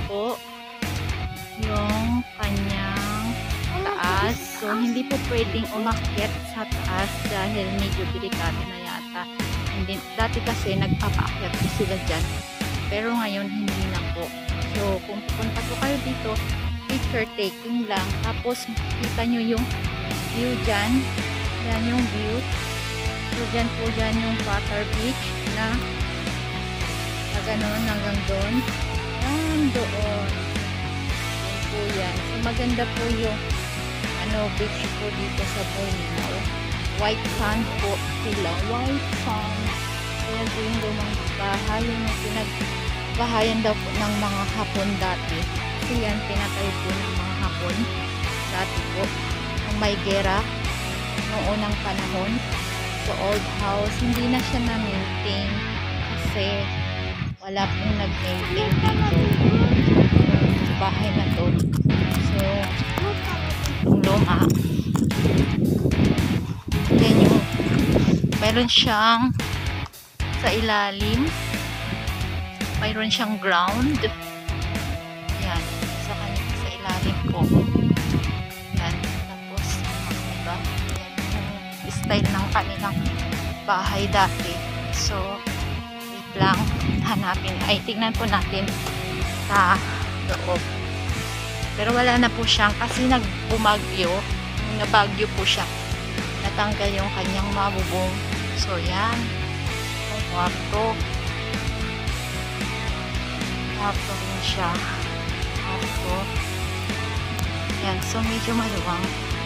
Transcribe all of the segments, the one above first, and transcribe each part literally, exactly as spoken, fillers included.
po yung kanyang taas. So, hindi po pwedeng umakyat sa taas dahil medyo delikado na yata. Hindi, dati kasi nagpapaakyat po sila dyan. Pero ngayon, hindi na po. So, kung pupunta po kayo dito, picture taking lang. Tapos, makikita nyo yung view dyan. Yan yung view. So, dyan po dyan yung Patar Beach na na gano'n hanggang doon. Yan doon. Yan po yan. So, maganda po yung ano, beach po dito sa Bolinao. White sand po sila. White sand. Ayan po yung lumang bahay. Yung pinagbahayan daw po ng mga Hapon dati. Kasi yan pinatay po ng mga Hapon dati po. Nung may gera noong unang panahon. So, old house. Hindi na siya na-maintain kasi wala pong nag-maintain dito yung bahay na to. So, yung luma. Yan yung mayroon siyang sa ilalim. Mayroon siyang ground. Yan. Sa kanya sa ilalim po. Yan. Tapos, diba? Yan yung style ng kanilang bahay dati. So, wait lang. Hanapin. Ay, tignan po natin sa loob. Pero wala na po siyang kasi nagbumagyo. Nabagyo po siya. Natanggal yung kanyang mabubong. So, yan. Ang kwarto. Kwarto rin siya. Kwarto. Yan. So, medyo maluwang.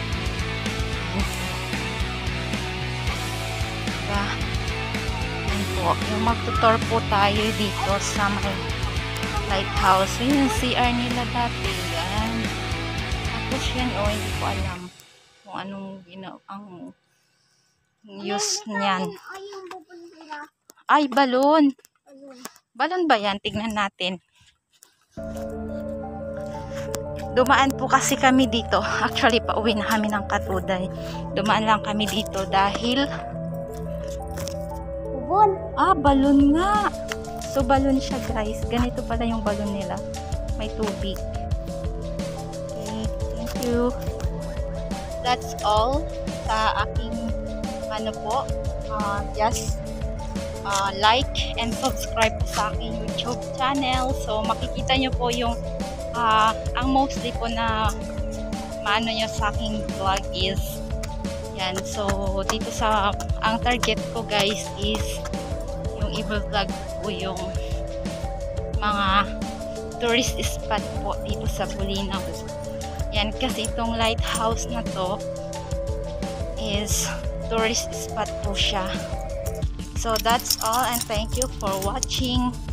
Diba? Yan po. Yung magtutor po tayo dito sa may lighthouse. Yun yung C R nila dati. Yan. Tapos yan, oh, hindi ko alam kung anong ginawa ang use niyan. Ay, balon. Balon ba yan? Tignan natin. Dumaan po kasi kami dito. Actually, pauwi na kami ng Katuday. Dumaan lang kami dito dahil ah, balon nga. So, balon siya, guys. Ganito pala yung balon nila. May tubig. Okay. Thank you. That's all sa aking ano po. Uh, just uh, like and subscribe po sa aking YouTube channel. So, makikita nyo po yung uh, ang mostly po na maano nyo sa aking vlog is yan. So, dito sa ang target ko, guys, is yung i-vlog po yung mga tourist spot po dito sa Bolinao. Yan, kasi itong lighthouse na to is tourist spot po siya. So that's all and thank you for watching.